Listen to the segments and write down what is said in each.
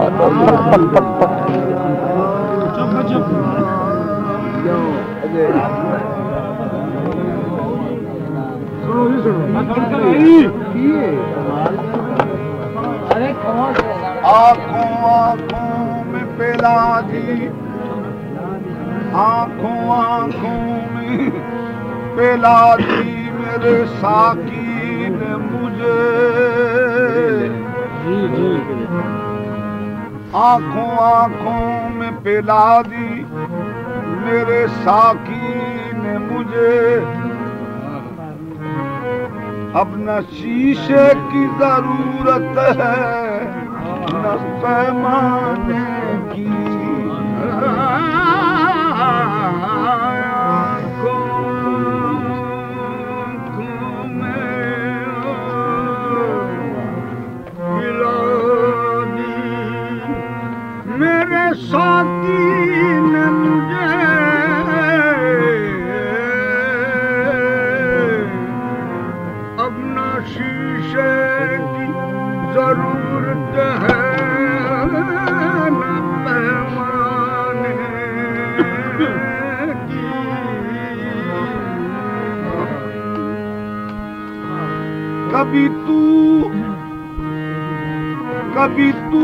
आंखों आंखों में पिला दी, आंखों आंखों में पिला दी मेरे साकी ने मुझे, आंखों आंखों में पिला दी मेरे साकी ने मुझे। अब न शीशे की जरूरत है न पैमाने की, मेरे साथी ने मुझे अब न शीशे की जरूरत है न पैमाने की। कभी तू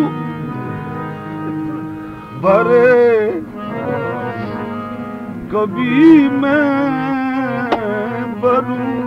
भरे कभी मैं भरूं,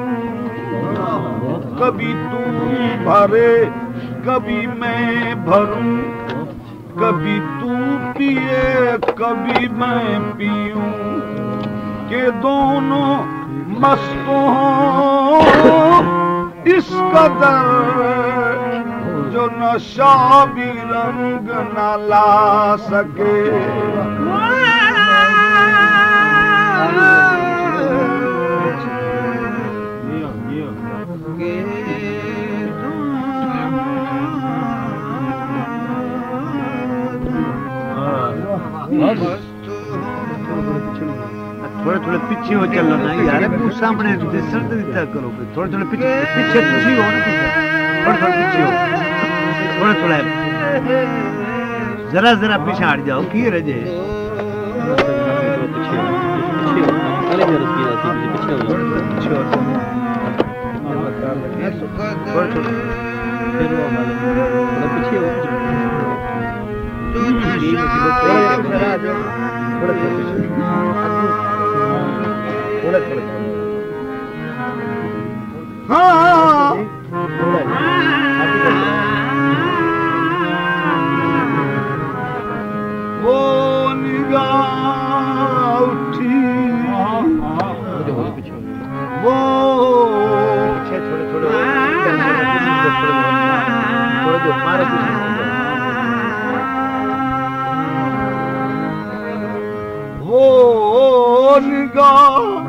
कभी तू भरे कभी मैं भरूं, कभी तू पिए कभी मैं पीऊं, के दोनों मस्त हों इस कदर जो नशा भी रंग न ला सके। थोड़े थोड़े पीछे हो चलो ना यार, सामने सर्द दिता करो, थोड़े थोड़े पीछे तुझी हो ना, थोड़े थोड़े पीछे हो, थोड़े थोड़े जरा जरा पीछे हट जाओ की रजे। हाँ वो निगाह उठी, वो वो निगाह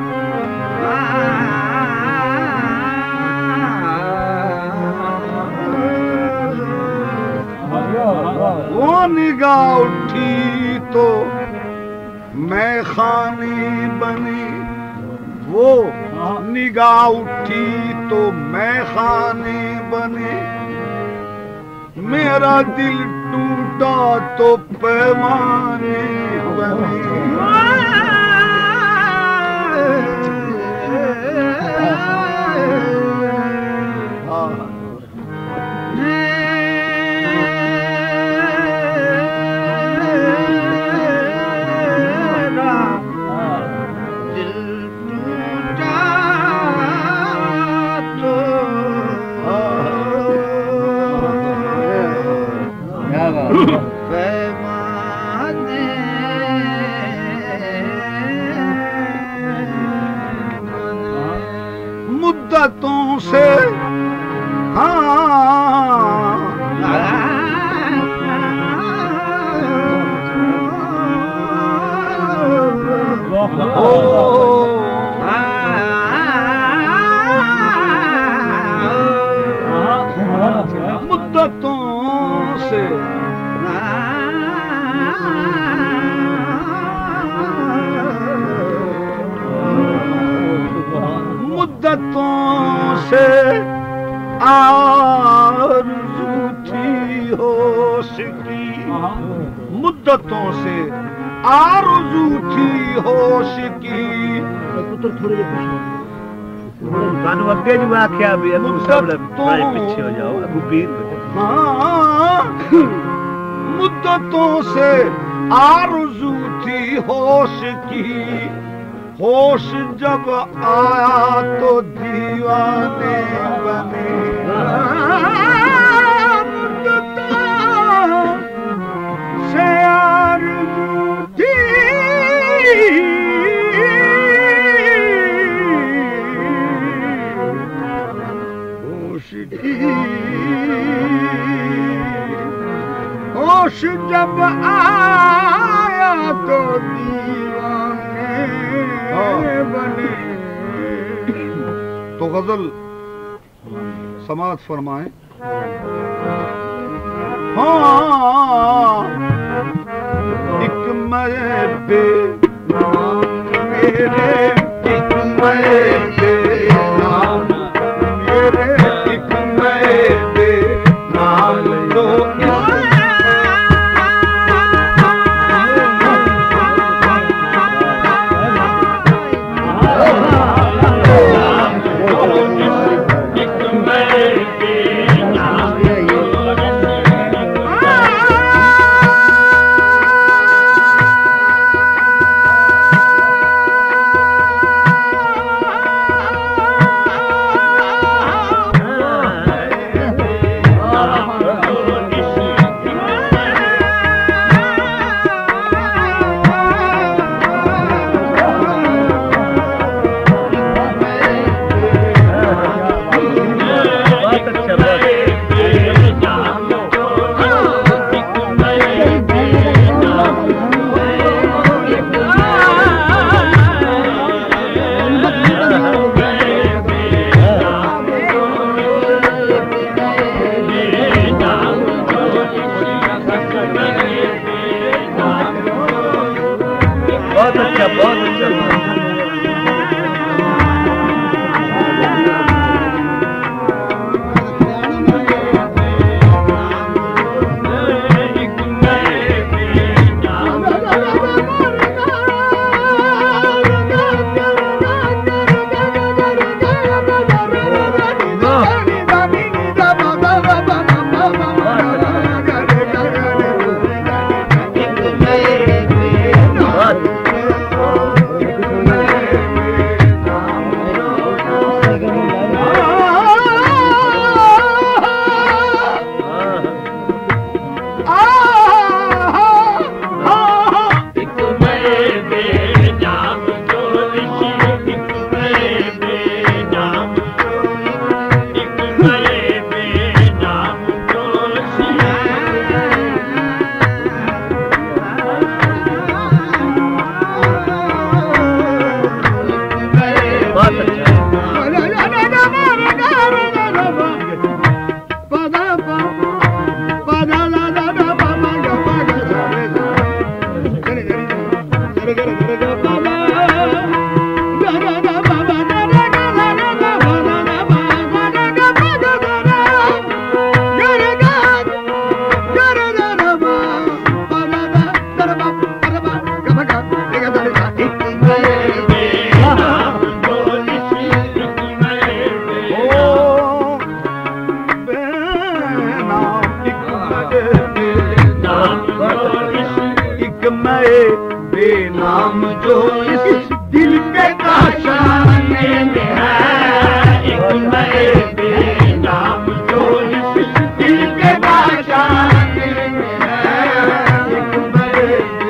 वो निगाह उठी तो मैं खानी बनी, वो निगाह उठी तो मैं खानी बनी, मेरा दिल टूटा तो पैमाने बनी। मुद्दतों से मुद्दतों से मुद्दतों से आरज़ू थी हो होश की मुद्दतों से आरज़ू थी होश की कानू अगे जो आख्या भी अबू साहब पीछे हो जाओ अबू पीर मुद्दतों से आरज़ू थी होश की होश जब आया तो दीवाने बने मुद्दतों से आरज़ू थी होश की होश जब आया तो दीवाने बने। तो गजल समाज फरमाए। हाँ एक मैं बेनाम मेरे एक मैं बेनाम मेरे एक मैं बेनाम दो बेनाम जो इस दिल के काशाने में है एक मैं बेनाम जो इस दिल के काशाने में है एक मैं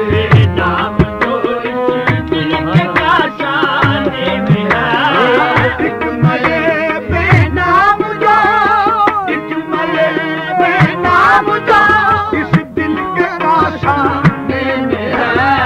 बेनाम जो इस दिल के काशाने में है एक मैं बेनाम जो एक मैं बेनाम जो इस दिल के काशाने में है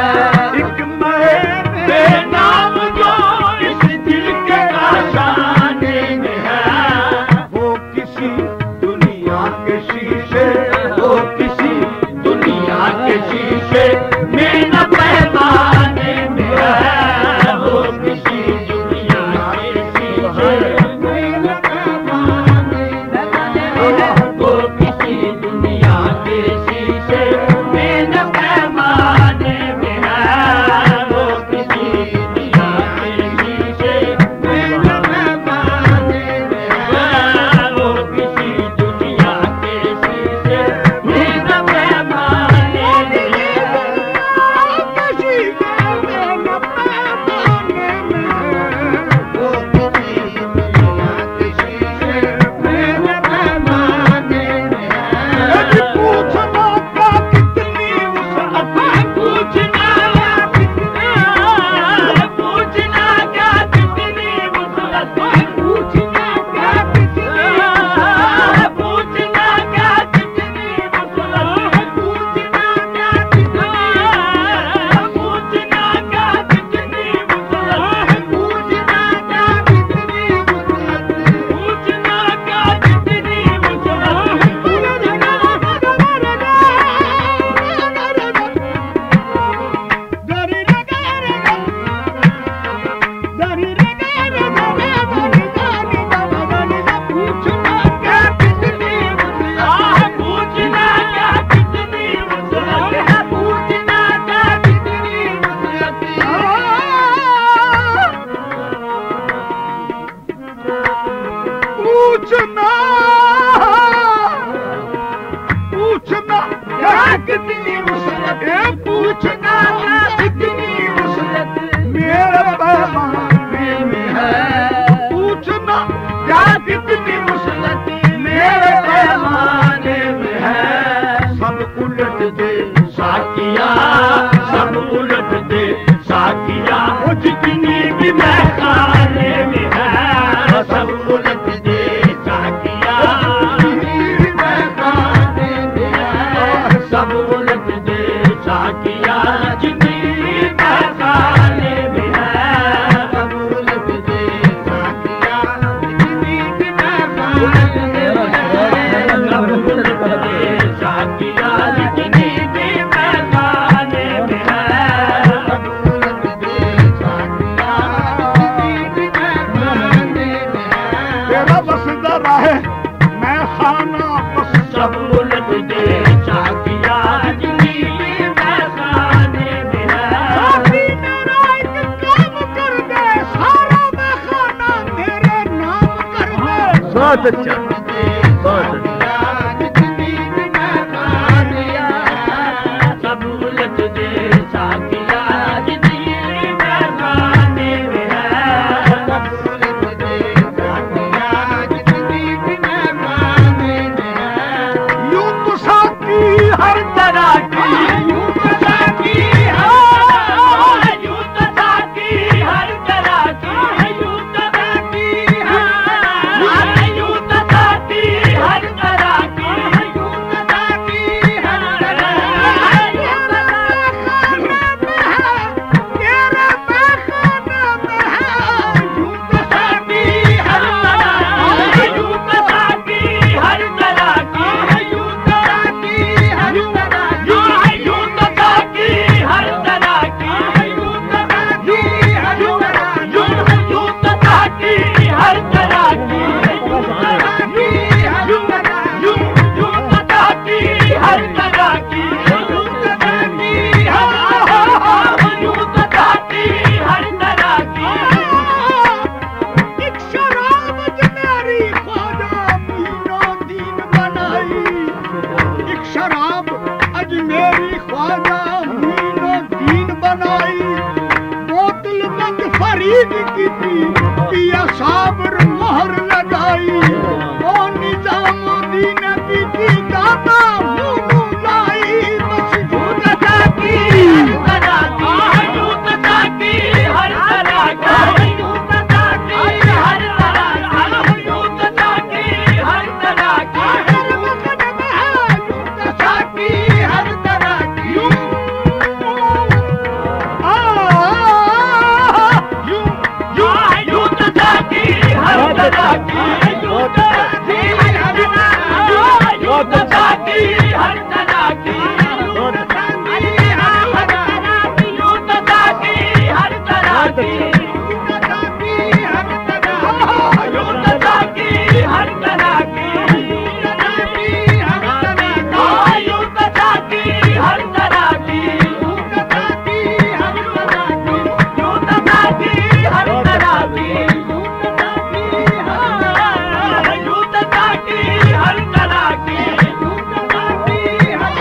बेनाम जो इस दिल के काशाने में है वो किसी दुनिया के शीशे वो किसी दुनिया के शीशे में न पैमाने में है वो किसी दुनिया के शीशे में न पैमाने में है वो किसी दुनिया के शीशे पूछना क्या कितनी वसलत, पूछना कितनी वसलत मेरे पैमाने में है, पूछना क्या कितनी वसलत मेरे पैमाने में है। सब उलट दे साकिया, सब उलट दे साकिया, वो जितनी भी महकाने में है, सब उलट दे साकिया, जितनी भी महकाने में है, सब उलट दे साकिया, जितनी भी महकाने में है, सब उलट दे साकिया, जितनी भी महकाने में है, सब उलट दे साकिया, जितनी भी महकाने में है, सब उलट दे साकिया, जितनी भी महकाने में है। तेरा बसदा रहे मैं खाना बस, सब उलट दे साकिया, जितनी भी महकाने में है। साथी मेरा एक काम कर दे, सारा मैं खाना मेरे नाम कर दे। बहुत अच्छा, बहुत अच्छा। सब उलट दे साकिया, जितनी भी महकाने में है, सब उलट दे साकिया, जितनी भी महकाने में है। यूं तो साकी हर तरह की, यूं तो साकी हर, यूं तो साकी हर तरह की, यूं तो साकी हर, यूं तो साकी हर तरह की, यूं तो साकी हर तरह की। तेरे महकाने में है, यूं तो साकी हर तरह की, यूं तो साकी हर तरह की, यूं तो साकी हर तरह की, यूं तो साकी हर तरह की, यूं तो साकी हर तरह की, यूं तो साकी हर तरह की, यूं तो साकी हर तरह की, यूं तो साकी हर तरह की, यूं तो साकी हर तरह की। एक शराब अजमेरी ख्वाजा मीनो दीन बनाई, एक शराब अजमेरी ख्वाजा मीनो दीन बनाई, बोतल बंद फरीद की थी, पिया साबर मोहर लगाई, ओ निजामुद्दीन की थी दादा मुंह लाई, बस झूठ साकी हर तरह की, झूठ साकी हर तरह की, झूठ साकी हर तरह की, झूठ साकी हर तरह की, झूठ साकी हर तरह की। यूं तो साकी हर तरह की, यूं तो साकी हर तरह की, यूं तो साकी हर तरह की, यूं तो साकी हर तरह की, यूं तो साकी हर तरह की, यूं तो साकी हर तरह की, यूं तो साकी हर तरह की, यूं तो साकी हर तरह की, यूं तो साकी हर तरह की, यूं तो साकी हर तरह की, यूं तो साकी हर तरह की, यूं तो साकी हर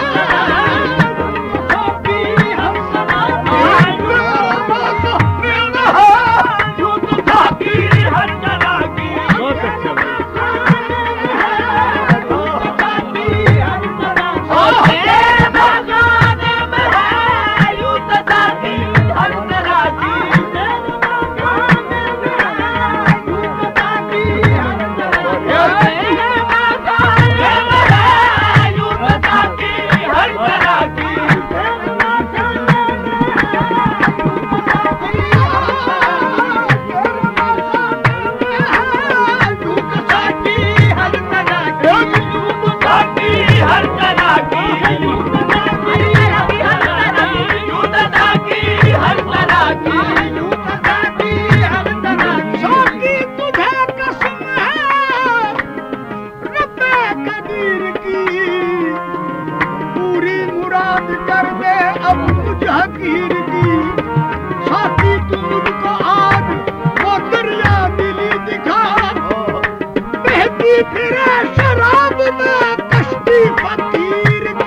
फिरे शराब में कश्ती फकीर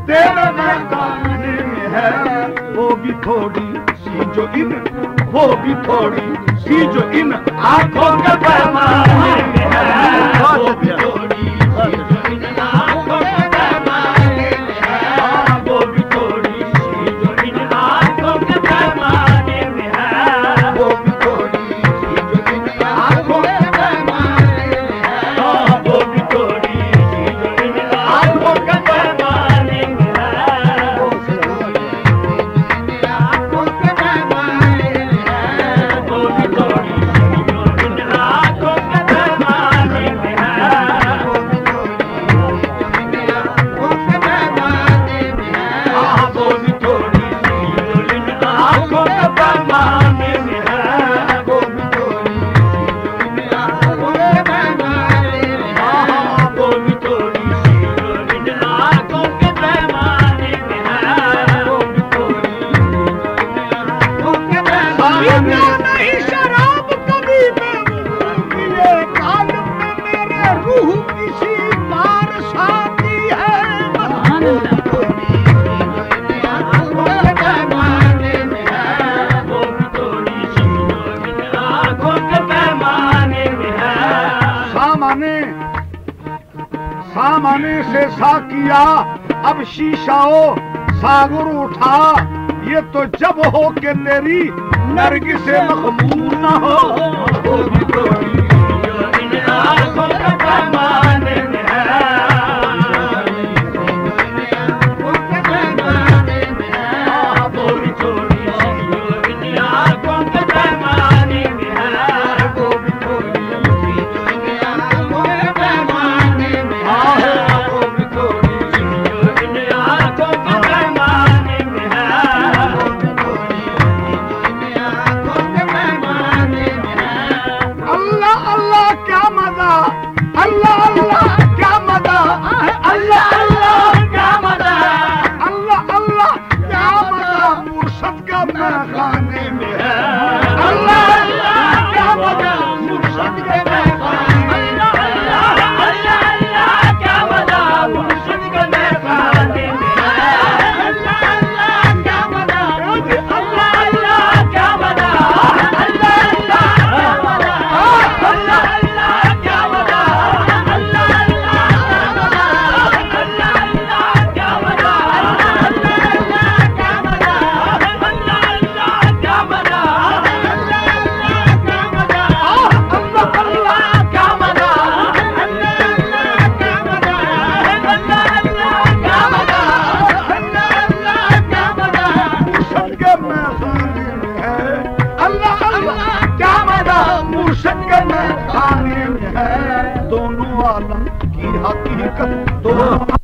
तेरे मैदाने में है, वो भी थोड़ी सी जो इन, वो भी थोड़ी सी जो इन आंखों के पैमाने में है, वो भी थोड़ी सी जो इन आंखों के पैमाने में है, वो भी थोड़ी सी जो इन आंखों के पैमाने में है, वो भी थोड़ी सी जो इन आंखों के पैमाने में है, वो भी थोड़ी सी जो इन आंखों के पैमाने में है, वो भी थोड़ी सी जो इन आंखों के पैमाने में है, वो भी थोड़ी सी जो इन आंखों के पैमाने में है, वो भी थोड़ी सी जो इन आंखों के पैमाने में है, वो भी थोड़ी सी जो इन आंखों के पैमाने में है, वो भी थोड़ी सी जो इन आंखों के पैमाने में है, वो भी थोड़ी सी जो इन आंखों के पैमाने में है। नहीं शराब कभी मैं पिए कालम में मेरे रूह किसी बार साथी है। सामाने से साकिया अब शीशाओ सागर उठा, ये तो जब हो के तेरी नरगिस से मखबूल न हो, वो भी थोड़ी जो इन आंखों के पैमाने में है, वो भी थोड़ी जो इन आंखों के पैमाने में है, वो भी थोड़ी जो इन आंखों के पैमाने में है, वो भी थोड़ी जो इन आंखों के पैमाने में है, वो भी थोड़ी जो इन आंखों के पैमाने में है। अल्लाह अल्लाह क्या मजा, अल्लाह अल्लाह क्या मजा, अल्लाह अल्लाह क्या मजा, अल्लाह अल्लाह क्या मजा मुर्शद का मैखाने में है। अल्लाह अल्लाह क्या मजा मुर्शद के मैखाने में है। अल्लाह अल्लाह क्या मजा मुर्शद के मैखाने में है। अल्लाह अल्लाह क्या मजा, अल्लाह अल्लाह क्या मजा, अल्लाह अल्लाह क्या मजा, अल्लाह अल्लाह क्या मजा, अल्लाह अल्लाह क्या मजा, अल्लाह अल्लाह क्या मजा, अल्लाह अल्लाह क्या मजा, अल्लाह अल्लाह क्या मजा, अल्लाह अल्लाह क्या मजा, अल्लाह अल्लाह क्या मजा, अल्लाह अल्लाह क्या मजा मुर्शद के मैखाने में है। अल्लाह अल्लाह क्या मजा मुर्शद के मैखाने में है। दोनों आलम की हकीकत दोनों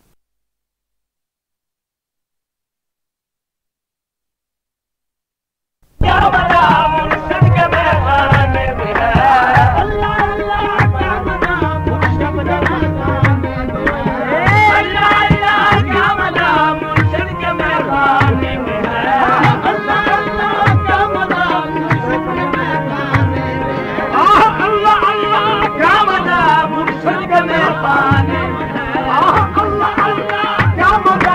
क्या मजा मुर्शद के मैखाने में है। अल्लाह अल्लाह क्या मजा मुर्शद के मैखाने में है। अल्लाह अल्लाह क्या मजा मुर्शद के मैखाने में है। अल्लाह अल्लाह क्या मजा मुर्शद के मैखाने में है। अल्लाह अल्लाह क्या मजा मुर्शद के मैखाने में है। अल्लाह अल्लाह क्या मजा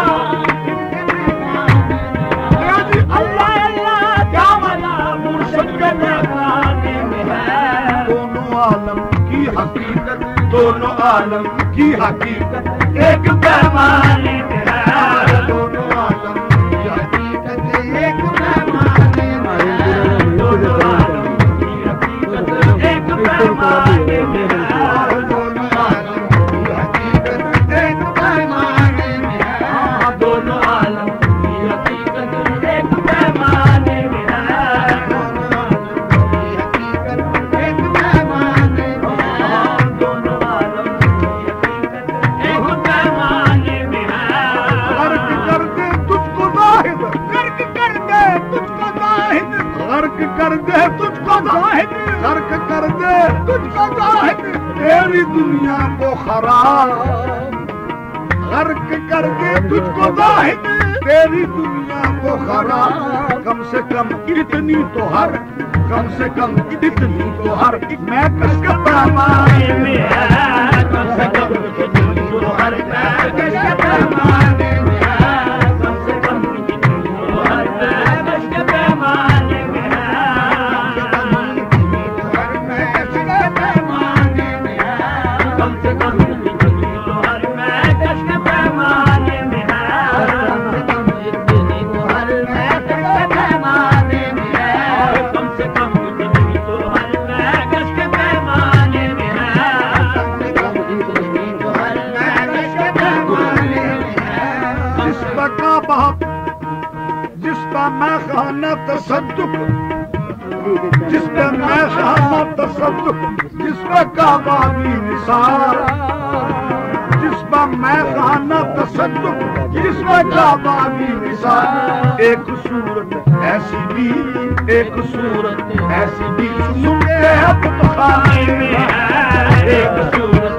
अल्लाह अल्लाह क्या मजा मुर्शद के मैखाने में है। दोनों आलम की हकीकत, दोनों आलम की हकीकत एक पैमाने में है। दोनों आलम की हकीकत एक पैमाने में है। दोनों आलम की हकीकत एक पैमाने में है। दोनों आलम की हकीकत एक पैमाने में है। दोनों आलम की हकीकत एक पैमाने में है। दोनों आलम की हकीकत एक पैमाने में है। दोनों आलम की हकीकत एक पैमाने में है। गर्क कर दे तुझको जाहिद, गर्क कर दे तुझको जाहिद, गर्क कर दे तुझको जाहिद, गर्क कर दे तुझको जाहिद, तेरी दुनिया को खराब। गर्क कर दे तुझको जाहिद, तेरी दुनिया को खराब। कम से कम इतनी तो हर, कम से कम इतनी तो हर मैं किसके पैमाने में है। कम से कम इतनी तो हर मैं किसके पैमाने में काबा जिसका मैं खाना तसद्दुक, जिसका मैं खाना तसद्दुक, जिसका काबा भी निसार, जिसका मैं खाना तसद्दुक, जिसका काबा भी निसार। एक सूरत ऐसी भी, एक सूरत ऐसी भी सुन के अब तो खाने में है, एक सूरत